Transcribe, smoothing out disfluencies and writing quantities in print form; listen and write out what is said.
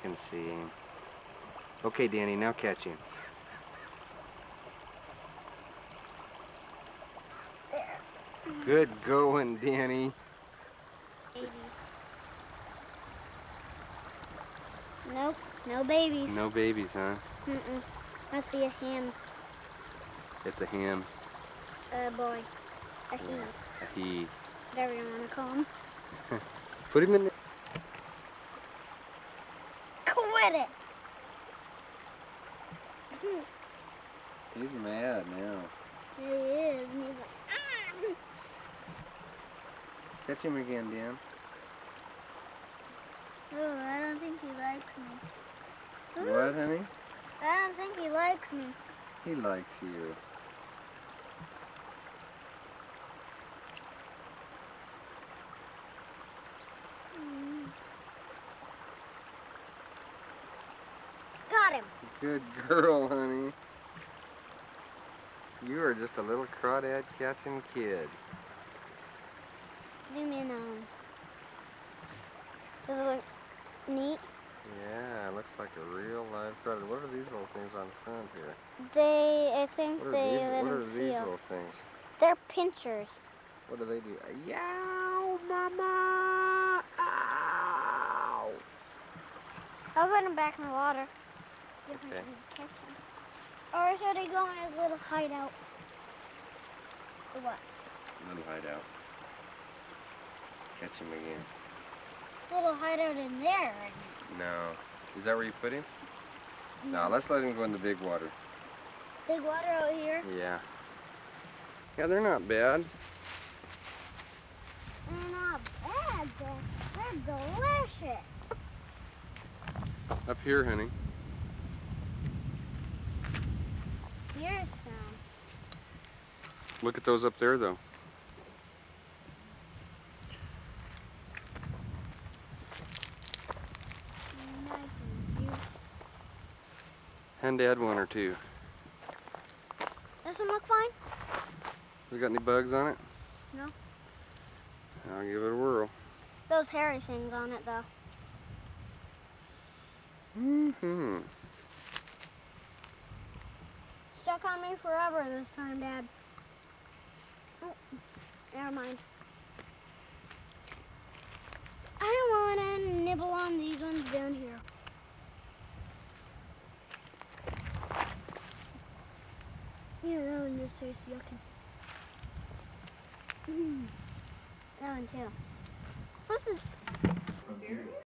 can see him. Okay, Danny, now catch him. Good going, Danny. Babies. Nope, no babies. No babies, huh? Mm-mm. Must be a him. It's a him. A boy. A he. Yeah, a he. Whatever you want to call him. Put him in the... Quit it! He's mad now. He is. And he's like, ah! Catch him again, Dan. Oh, I don't think he likes me. Ooh, What, honey? I don't think he likes me. He likes you. Got him. Good girl, honey. You are just a little crawdad catching kid. Zoom in on. Does it look neat? Yeah, it looks like a real live crawdad. What are these little things on the front here? I think What are they these, let what him are these feel. little things? They're pinchers. What do they do? Yow, mama! Ow! I'll put him back in the water. If we Okay. can catch him. Or should he go in his little hideout? Or what? Little hideout. Catch him again. Little hideout in there. No. Is that where you put him? No, let's let him go in the big water. Big water out here. Yeah. Yeah, they're not bad. They're not bad. They're delicious. Up here, honey. Here's some. Look at those up there, though. Nice and juicy. Hand Dad one or two. This one look fine? You got any bugs on it? No. I'll give it a whirl. Those hairy things on it, though. Mm-hmm. Stuck on me forever this time, Dad. Oh, never mind. I want to nibble on these ones down here. Yeah, that one just tastes yucky. That one too. What's this?